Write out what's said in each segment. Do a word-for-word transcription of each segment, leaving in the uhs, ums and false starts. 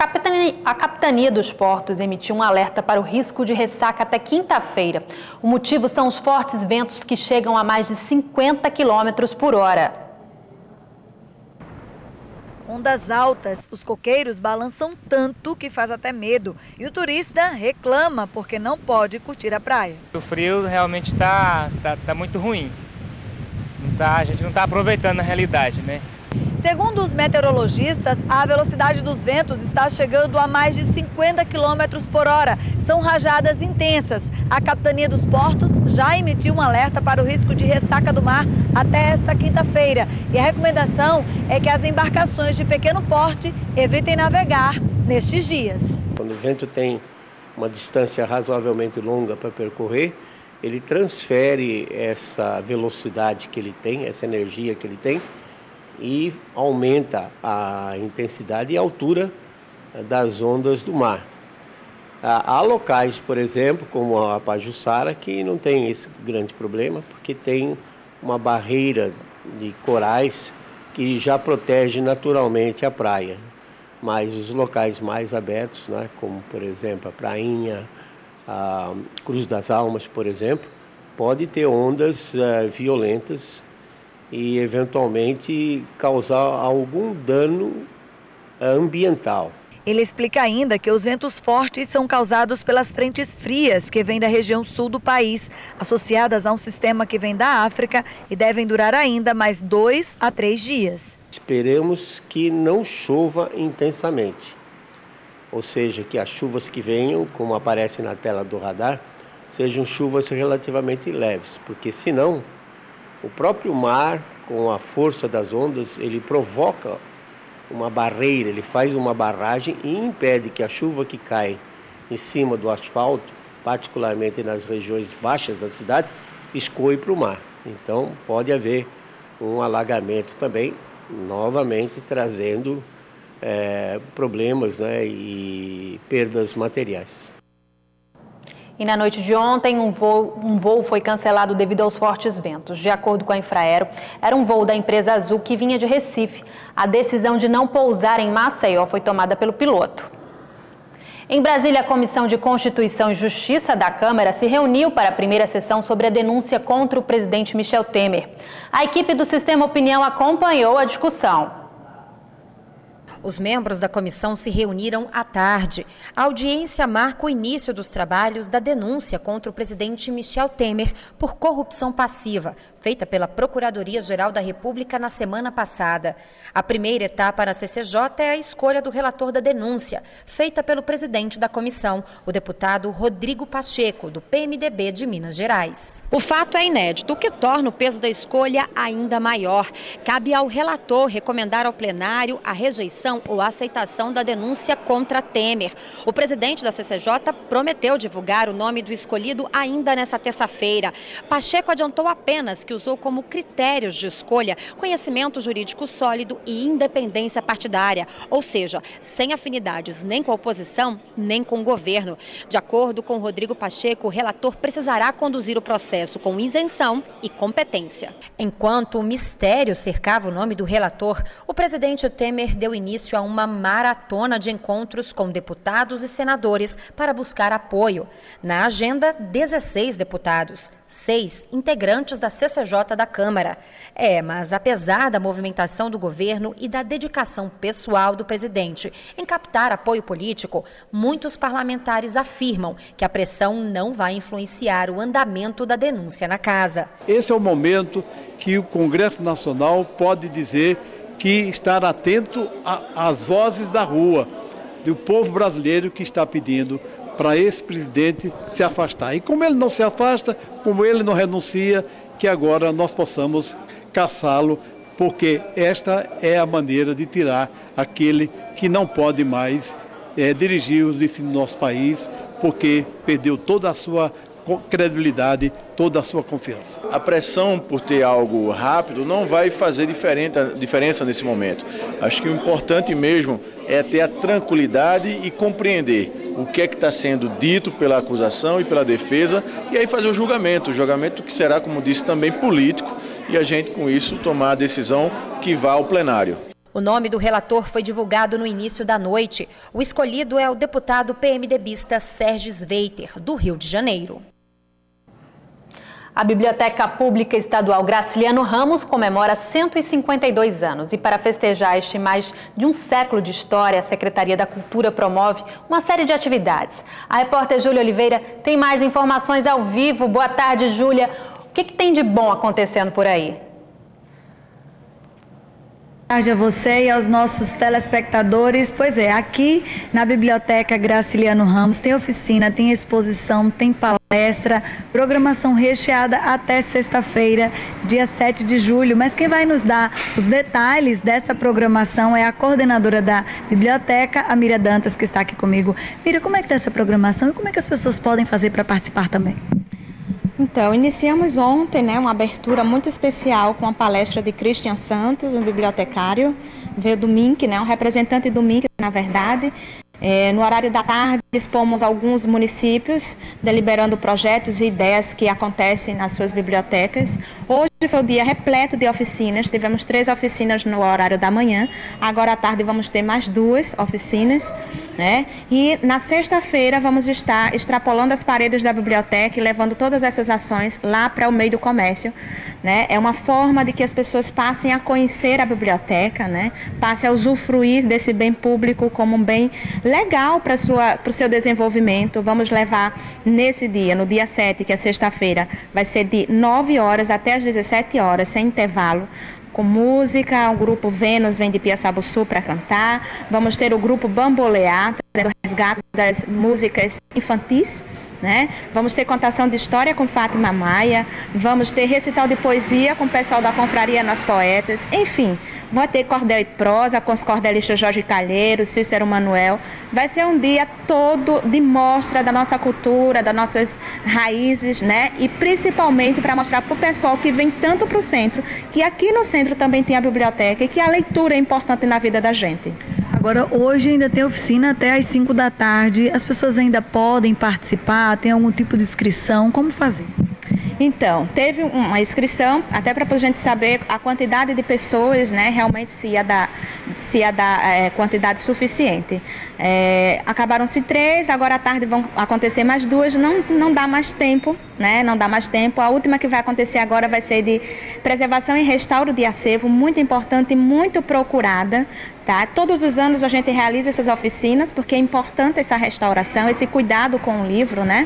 capitania, a Capitania dos Portos emitiu um alerta para o risco de ressaca até quinta-feira. O motivo são os fortes ventos que chegam a mais de cinquenta quilômetros por hora. Ondas altas, os coqueiros balançam tanto que faz até medo. E o turista reclama porque não pode curtir a praia. O frio realmente está tá, tá muito ruim. Não tá, a gente não está aproveitando a realidade, né? Segundo os meteorologistas, a velocidade dos ventos está chegando a mais de cinquenta quilômetros por hora. São rajadas intensas. A Capitania dos Portos já emitiu um alerta para o risco de ressaca do mar até esta quinta-feira. E a recomendação é que as embarcações de pequeno porte evitem navegar nestes dias. Quando o vento tem uma distância razoavelmente longa para percorrer, ele transfere essa velocidade que ele tem, essa energia que ele tem, e aumenta a intensidade e a altura das ondas do mar. Há locais, por exemplo, como a Pajuçara, que não tem esse grande problema, porque tem uma barreira de corais que já protege naturalmente a praia. Mas os locais mais abertos, né, como por exemplo a Prainha, a Cruz das Almas, por exemplo, pode ter ondas uh, violentas e eventualmente causar algum dano ambiental. Ele explica ainda que os ventos fortes são causados pelas frentes frias que vêm da região sul do país, associadas a um sistema que vem da África e devem durar ainda mais dois a três dias. Esperamos que não chova intensamente, ou seja, que as chuvas que venham, como aparece na tela do radar, sejam chuvas relativamente leves, porque senão o próprio mar, com a força das ondas, ele provoca uma barreira, ele faz uma barragem e impede que a chuva que cai em cima do asfalto, particularmente nas regiões baixas da cidade, escoe para o mar. Então pode haver um alagamento também, novamente trazendo é, problemas, né, e perdas materiais. E na noite de ontem, um voo, um voo foi cancelado devido aos fortes ventos. De acordo com a Infraero, era um voo da empresa Azul que vinha de Recife. A decisão de não pousar em Maceió foi tomada pelo piloto. Em Brasília, a Comissão de Constituição e Justiça da Câmara se reuniu para a primeira sessão sobre a denúncia contra o presidente Michel Temer. A equipe do Sistema Opinião acompanhou a discussão. Os membros da comissão se reuniram à tarde. A audiência marca o início dos trabalhos da denúncia contra o presidente Michel Temer por corrupção passiva, feita pela Procuradoria-Geral da República na semana passada. A primeira etapa na C C J é a escolha do relator da denúncia, feita pelo presidente da comissão, o deputado Rodrigo Pacheco, do P M D B de Minas Gerais. O fato é inédito, o que torna o peso da escolha ainda maior. Cabe ao relator recomendar ao plenário a rejeição ou a aceitação da denúncia contra Temer. O presidente da C C J prometeu divulgar o nome do escolhido ainda nesta terça-feira. Pacheco adiantou apenas que usou como critérios de escolha conhecimento jurídico sólido e independência partidária, ou seja, sem afinidades nem com a oposição, nem com o governo. De acordo com Rodrigo Pacheco, o relator precisará conduzir o processo com isenção e competência. Enquanto o mistério cercava o nome do relator, o presidente Temer deu início a uma maratona de encontros com deputados e senadores para buscar apoio. Na agenda, dezesseis deputados, seis integrantes da C C J da Câmara. É, mas apesar da movimentação do governo e da dedicação pessoal do presidente em captar apoio político, muitos parlamentares afirmam que a pressão não vai influenciar o andamento da denúncia na casa. Esse é o momento que o Congresso Nacional pode dizer que estar atento às vozes da rua, do povo brasileiro que está pedindo para esse presidente se afastar. E como ele não se afasta, como ele não renuncia, que agora nós possamos caçá-lo, porque esta é a maneira de tirar aquele que não pode mais é, dirigir o ensino do nosso país, porque perdeu toda a sua credibilidade, toda a sua confiança. A pressão por ter algo rápido não vai fazer diferença nesse momento. Acho que o importante mesmo é ter a tranquilidade e compreender o que é que está sendo dito pela acusação e pela defesa e aí fazer o julgamento, o julgamento que será, como disse, também político e a gente com isso tomar a decisão que vá ao plenário. O nome do relator foi divulgado no início da noite. O escolhido é o deputado PMDBista Sérgio Sveiter, do Rio de Janeiro. A Biblioteca Pública Estadual Graciliano Ramos comemora cento e cinquenta e dois anos e para festejar este mais de um século de história, a Secretaria da Cultura promove uma série de atividades. A repórter Júlia Oliveira tem mais informações ao vivo. Boa tarde, Júlia. O que, que tem de bom acontecendo por aí? Boa tarde a você e aos nossos telespectadores. Pois é, aqui na Biblioteca Graciliano Ramos tem oficina, tem exposição, tem palestra, programação recheada até sexta-feira, dia sete de julho. Mas quem vai nos dar os detalhes dessa programação é a coordenadora da biblioteca, a Mira Dantas, que está aqui comigo. Mira, como é que está essa programação e como é que as pessoas podem fazer para participar também? Então, iniciamos ontem, né, uma abertura muito especial com a palestra de Christian Santos, um bibliotecário, veio do M I N C, né, um representante do M I N C, na verdade. É, no horário da tarde, expomos alguns municípios deliberando projetos e ideias que acontecem nas suas bibliotecas. Hoje foi o dia repleto de oficinas, tivemos três oficinas no horário da manhã, agora à tarde vamos ter mais duas oficinas, né? E na sexta-feira vamos estar extrapolando as paredes da biblioteca e levando todas essas ações lá para o meio do comércio, né? É uma forma de que as pessoas passem a conhecer a biblioteca, né? Passem a usufruir desse bem público como um bem legal para o seu desenvolvimento. Vamos levar nesse dia, no dia sete, que é sexta-feira, vai ser de nove horas até as dezessete horas, sem intervalo, com música. O grupo Vênus vem de Piaçabuçu para cantar. Vamos ter o grupo Bambolear, trazendo resgate das músicas infantis, né? Vamos ter contação de história com Fátima Maia, vamos ter recital de poesia com o pessoal da Confraria Nós Poetas, enfim, vai ter cordel e prosa com os cordelistas Jorge Calheiros, Cícero Manuel. Vai ser um dia todo de mostra da nossa cultura, das nossas raízes, né? E principalmente para mostrar para o pessoal que vem tanto para o centro, que aqui no centro também tem a biblioteca e que a leitura é importante na vida da gente. Agora, hoje ainda tem oficina até às cinco da tarde. As pessoas ainda podem participar? Tem algum tipo de inscrição? Como fazer? Então, teve uma inscrição, até para a gente saber a quantidade de pessoas, né, realmente se ia dar, se ia dar é, quantidade suficiente. É, acabaram-se três, agora à tarde vão acontecer mais duas, não, não dá mais tempo, né, não dá mais tempo. A última que vai acontecer agora vai ser de preservação e restauro de acervo, muito importante e muito procurada. Tá? Todos os anos a gente realiza essas oficinas, porque é importante essa restauração, esse cuidado com o livro, né?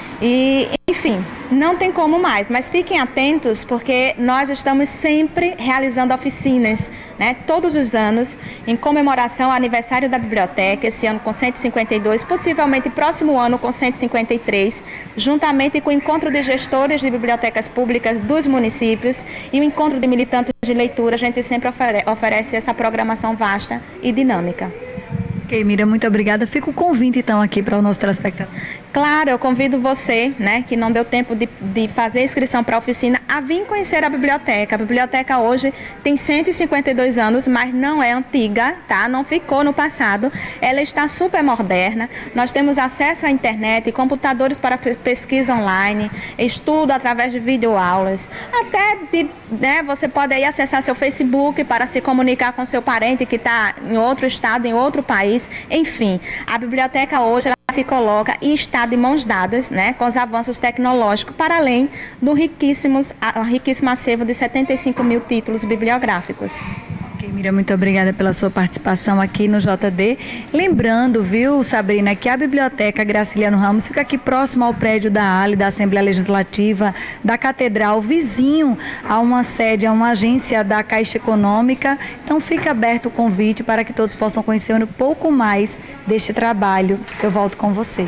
E, enfim, não tem como mais, mas fiquem atentos porque nós estamos sempre realizando oficinas, né, todos os anos, em comemoração ao aniversário da biblioteca, esse ano com cento e cinquenta e dois, possivelmente próximo ano com cento e cinquenta e três, juntamente com o encontro de gestores de bibliotecas públicas dos municípios e o encontro de militantes de leitura. A gente sempre ofere- oferece essa programação vasta e dinâmica. Ok, Mira, muito obrigada. Fica o convite, então, aqui para o nosso telespectador. Claro, eu convido você, né, que não deu tempo de, de fazer a inscrição para a oficina, a vir conhecer a biblioteca. A biblioteca hoje tem cento e cinquenta e dois anos, mas não é antiga, tá? Não ficou no passado. Ela está super moderna. Nós temos acesso à internet, computadores para pesquisa online, estudo através de videoaulas. Até de, né, você pode aí acessar seu Facebook para se comunicar com seu parente que está em outro estado, em outro país. Enfim, a biblioteca hoje ela se coloca e está de mãos dadas, né, com os avanços tecnológicos, para além do riquíssimos, a, riquíssimo acervo de setenta e cinco mil títulos bibliográficos. Ok, Mira, muito obrigada pela sua participação aqui no J D. Lembrando, viu, Sabrina, que a Biblioteca Graciliano Ramos fica aqui próximo ao prédio da A L E, da Assembleia Legislativa, da Catedral, vizinho a uma sede, a uma agência da Caixa Econômica. Então fica aberto o convite para que todos possam conhecer um pouco mais deste trabalho. Eu volto com você.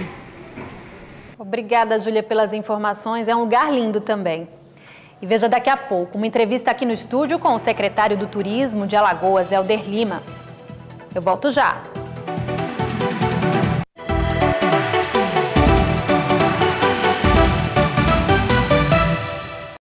Obrigada, Júlia, pelas informações. É um lugar lindo também. E veja daqui a pouco uma entrevista aqui no estúdio com o secretário do Turismo de Alagoas, Helder Lima. Eu volto já.